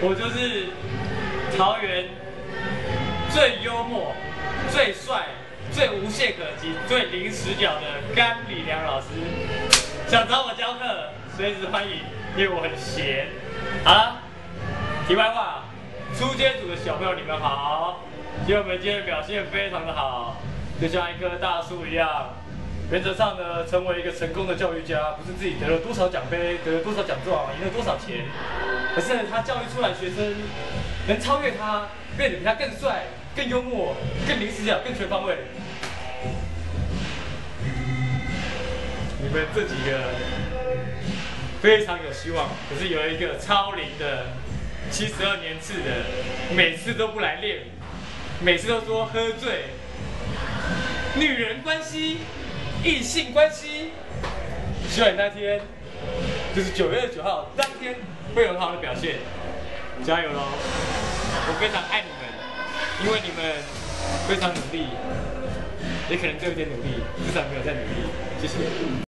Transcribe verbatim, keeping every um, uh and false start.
我就是桃园最幽默、最帅、最无懈可击、最零死角的甘李良老师。想找我教课，随时欢迎，因为我很闲。好了，题外话，初阶组的小朋友你们好，希望你们今天表现非常的好，就像一棵大树一样。原则上呢，成为一个成功的教育家，不是自己得了多少奖杯、得了多少奖状、赢了多少钱，而是他教育出来学生能超越他，变得比他更帅、更幽默、更零死角、更全方位。你们这几个非常有希望，可是有一个超龄的七十二年次的，每次都不来练，每次都说喝醉，女人关系。异性关系，希望你那天就是九月九号当天会有很好的表现，加油喽！我非常爱你们，因为你们非常努力，也可能只有一点努力，至少没有在努力。谢谢。